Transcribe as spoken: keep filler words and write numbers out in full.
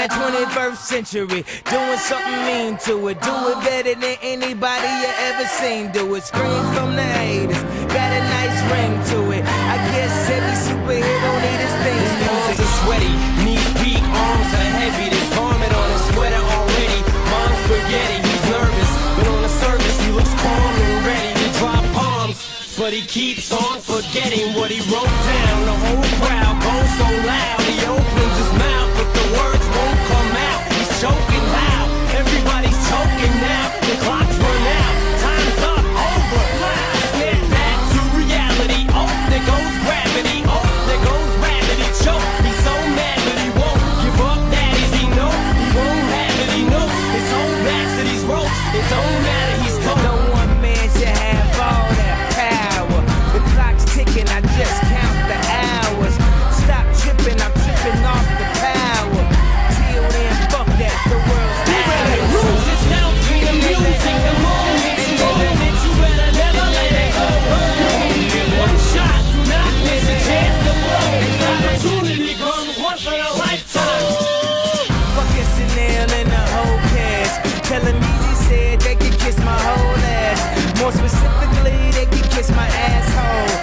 that twenty-first century, doing something mean to it. Do it better than anybody you ever seen do it. Scream from the haters, got a nice ring to it. I guess every superhero need his theme His music. palms are sweaty, knees weak, arms are heavy. There's garment on his sweater already. Mom's spaghetti, he's nervous, but on the surface he looks calm and ready to drop bombs. But he keeps on forgetting what he wrote down. The whole crowd goes so loud, he opens his mouth, but the words won't come out. He's choking loud, everybody's choking now. The clock's run out, time's up, over. Snap back to reality. Oh, there goes gravity. Oh, there goes gravity. Choke. He's so mad, but he won't give up. That is he know he won't have it. He knows his own backs that he's ropes. It don't matter. He's cold. No one man should have all that power. The clock's ticking, I just count the hours. Stop tripping, I'm tripping off the power. Till then, fuck that, the world's ours. Lose yourself in the music, the moment, the moment. You better never let it go. You get one shot, do not miss a chance to blow. This opportunity comes once in a lifetime. Fuck it, Chanel and the whole cast. Tell him Easy said they could kiss my whole ass. More specifically, they could kiss my asshole.